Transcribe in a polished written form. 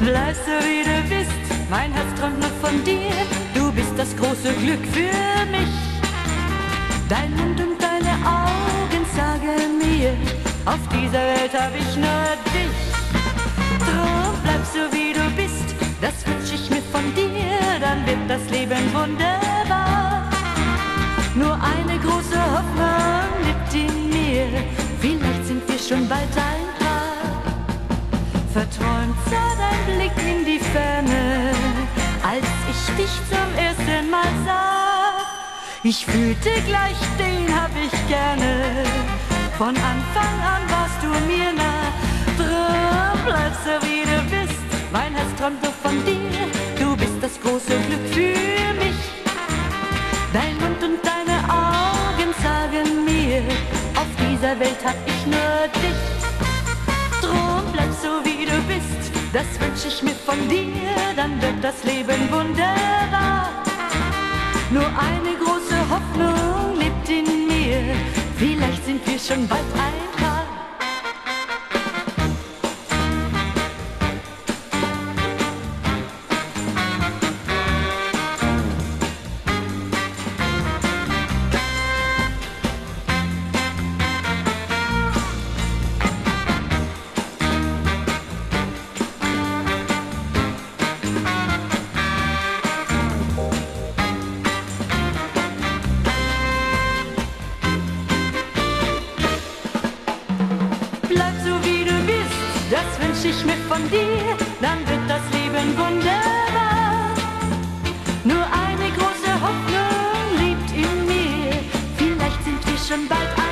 Bleib so wie du bist, mein Herz träumt nur von dir. Du bist das große Glück für mich. Dein Mund und deine Augen sagen mir, auf dieser Welt hab ich nur dich. Drum bleib so wie du bist, das wünsch ich mir von dir, dann wird das Leben wunderbar. Nur eine große Hoffnung lebt in mir, vielleicht sind wir schon bald ein Paar. Verträumt sah dein Blick in die Ferne, als ich dich zum ersten Mal sah. Ich fühlte gleich, den hab ich gerne, von Anfang an warst du mir nah. Drum bleib so wie du bist, mein Herz träumt nur von dir. Du bist das große Glück für mich. Dein Mund und deine Augen sagen mir, auf dieser Welt hab ich nur dich. Drum bleib so wie du bist, das wünsch ich mir von dir, dann wird das Leben wunderbar. Nur eine große Hoffnung lebt in mir, vielleicht sind wir schon bald ein Paar. Bleib so wie du bist, das wünsch ich mir von dir, dann wird das Leben wunderbar. Nur eine große Hoffnung lebt in mir, vielleicht sind wir schon bald